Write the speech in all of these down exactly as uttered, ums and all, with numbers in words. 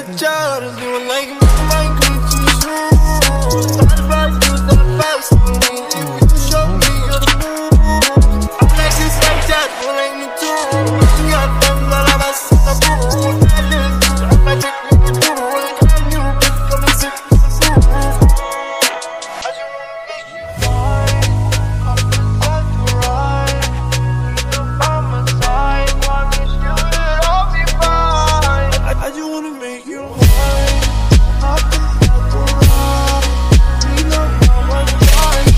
sketchers, doing like my Gucci shoes. Thought about you the best of me. If you show me your move, I'm like this like that, you like me too. You got them, all of us in the pool. I live, I'm like chick with you too. Like I'm you, bitch, come and sit with the fool. I just wanna make you mine. I'm just like to ride. You by my side, promise you that I'll be fine. I, I just wanna make you mine. I'm just like to ride. You know by my side.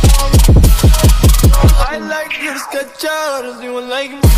I like your sketchers, you like me.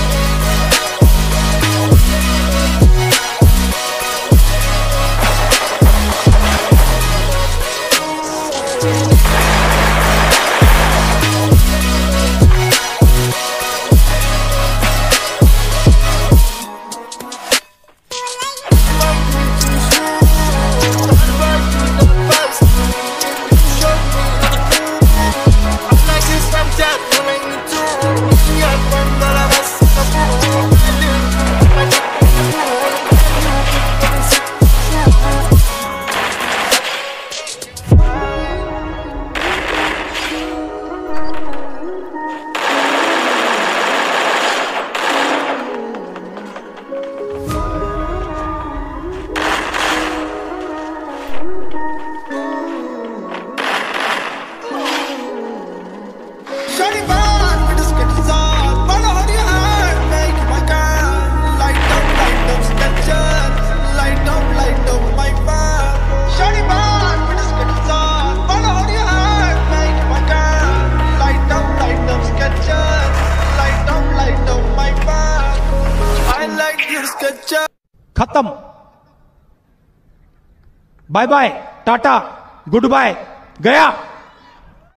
खत्म bye bye tata goodbye गया।